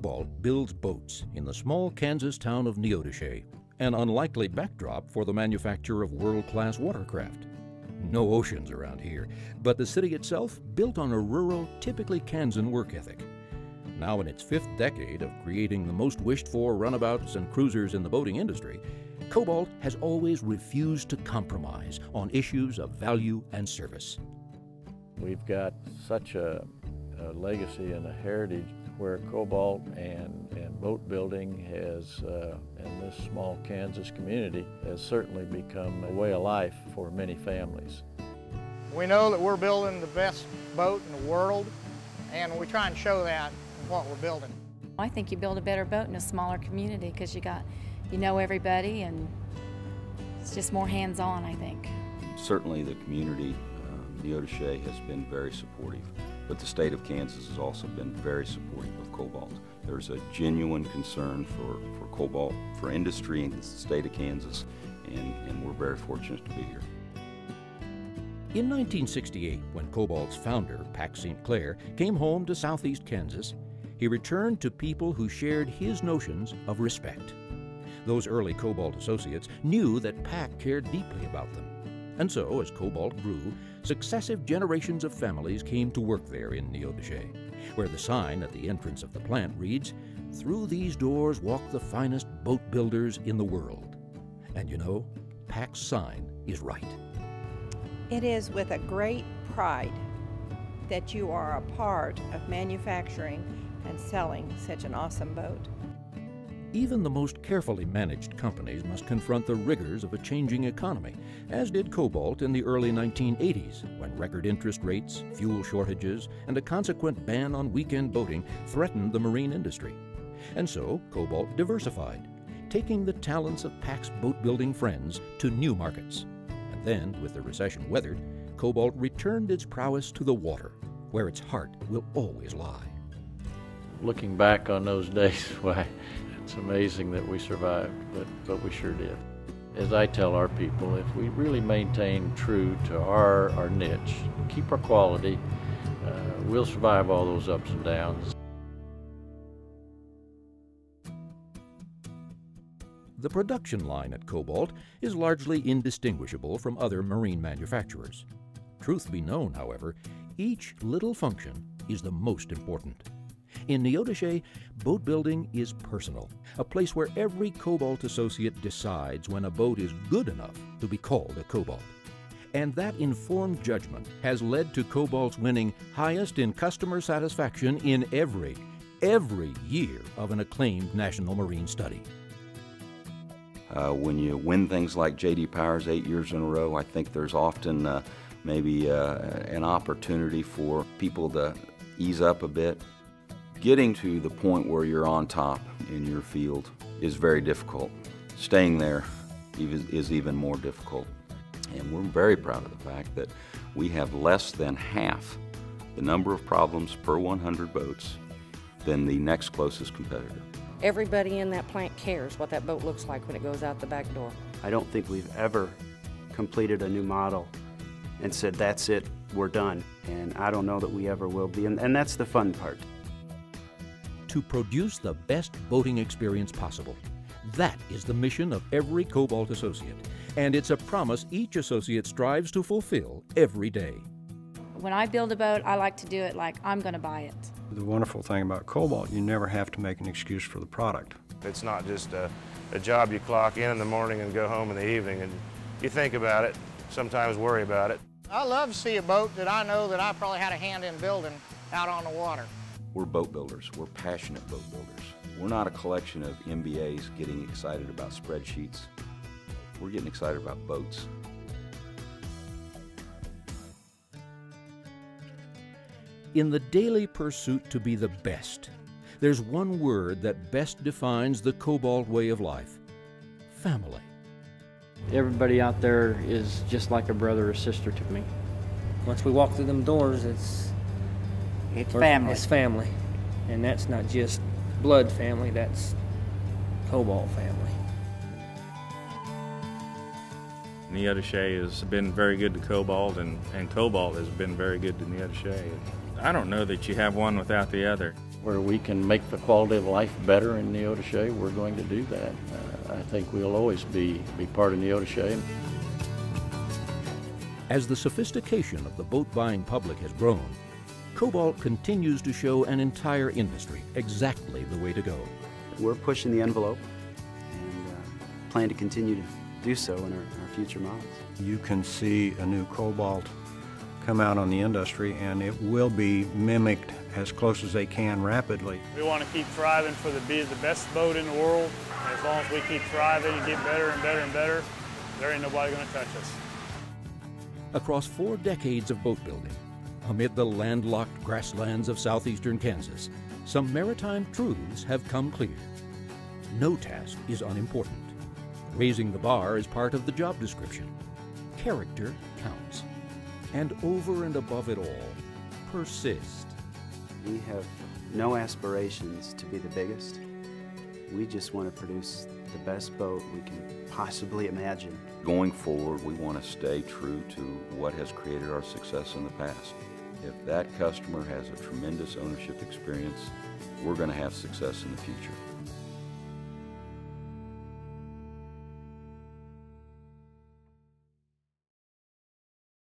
COBALT builds boats in the small Kansas town of Neodesha, an unlikely backdrop for the manufacture of world-class watercraft. No oceans around here, but the city itself built on a rural, typically Kansan work ethic. Now in its 5th decade of creating the most wished-for runabouts and cruisers in the boating industry, COBALT has always refused to compromise on issues of value and service. We've got such a legacy and a heritage where COBALT and boat building has, in this small Kansas community, has certainly become a way of life for many families. We know that we're building the best boat in the world, and we try and show that in what we're building. I think you build a better boat in a smaller community because you know everybody, and it's just more hands-on, I think. Certainly the community, Neodesha, has been very supportive, but the state of Kansas has also been very supportive of COBALT. There's a genuine concern for COBALT, for industry in the state of Kansas, and we're very fortunate to be here. In 1968, when COBALT's founder, Pac St. Clair, came home to southeast Kansas, he returned to people who shared his notions of respect. Those early COBALT associates knew that Pac cared deeply about them. And so, as COBALT grew, successive generations of families came to work there in Neodesha, where the sign at the entrance of the plant reads, "Through these doors walk the finest boat builders in the world." And you know, Pac's sign is right. It is with a great pride that you are a part of manufacturing and selling such an awesome boat. Even the most carefully managed companies must confront the rigors of a changing economy, as did COBALT in the early 1980s, when record interest rates, fuel shortages, and a consequent ban on weekend boating threatened the marine industry. And so COBALT diversified, taking the talents of Pac's boat-building friends to new markets. And then, with the recession weathered, COBALT returned its prowess to the water, where its heart will always lie. Looking back on those days, why, it's amazing that we survived, but we sure did. As I tell our people, if we really maintain true to our niche, keep our quality, we'll survive all those ups and downs. The production line at COBALT is largely indistinguishable from other marine manufacturers. Truth be known, however, each little function is the most important. In Neodesha, boat building is personal, a place where every COBALT associate decides when a boat is good enough to be called a COBALT. And that informed judgment has led to COBALT's winning highest in customer satisfaction in every year of an acclaimed national marine study. When you win things like J.D. Power's 8 years in a row, I think there's often maybe an opportunity for people to ease up a bit. Getting to the point where you're on top in your field is very difficult. Staying there is even more difficult. And we're very proud of the fact that we have less than half the number of problems per 100 boats than the next closest competitor. Everybody in that plant cares what that boat looks like when it goes out the back door. I don't think we've ever completed a new model and said, that's it, we're done. And I don't know that we ever will be, and that's the fun part. To produce the best boating experience possible. That is the mission of every COBALT associate, and it's a promise each associate strives to fulfill every day. When I build a boat, I like to do it like I'm going to buy it. The wonderful thing about COBALT, you never have to make an excuse for the product. It's not just a job you clock in the morning and go home in the evening, and you think about it, sometimes worry about it. I love to see a boat that I know that I probably had a hand in building out on the water. We're boat builders. We're passionate boat builders. We're not a collection of MBAs getting excited about spreadsheets. We're getting excited about boats. In the daily pursuit to be the best, there's one word that best defines the COBALT way of life: family. Everybody out there is just like a brother or sister to me. Once we walk through them doors, it's family. It's family. And that's not just blood family, that's COBALT family. Neodesha has been very good to COBALT, and COBALT has been very good to Neodesha. I don't know that you have one without the other. where we can make the quality of life better in Neodesha, we're going to do that. I think we'll always be part of Neodesha. As the sophistication of the boat buying public has grown, Cobalt continues to show an entire industry exactly the way to go. We're pushing the envelope and plan to continue to do so in our future models. You can see a new Cobalt come out on the industry, and it will be mimicked as close as they can rapidly. We want to keep thriving for be the best boat in the world. And as long as we keep thriving and get better and better and better, there ain't nobody going to touch us. Across 4 decades of boat building, amid the landlocked grasslands of southeastern Kansas, some maritime truths have come clear. No task is unimportant. Raising the bar is part of the job description. Character counts. And over and above it all, persist. We have no aspirations to be the biggest. We just want to produce the best boat we can possibly imagine. Going forward, we want to stay true to what has created our success in the past. If that customer has a tremendous ownership experience, we're going to have success in the future.